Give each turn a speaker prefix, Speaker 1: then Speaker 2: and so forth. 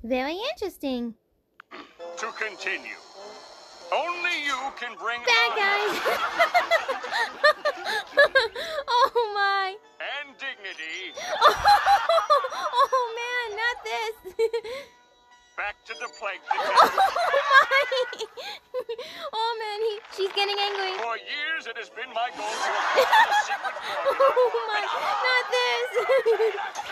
Speaker 1: Very interesting.
Speaker 2: To continue, only you can bring
Speaker 1: Bad
Speaker 2: honor
Speaker 1: guys. Oh my.
Speaker 2: and dignity
Speaker 1: Oh man, not this.
Speaker 2: back to the plankton.
Speaker 1: Oh my. Oh man, she's getting angry.
Speaker 2: For years, it has been my goal to obtain a secret formula.
Speaker 1: Oh my, not this.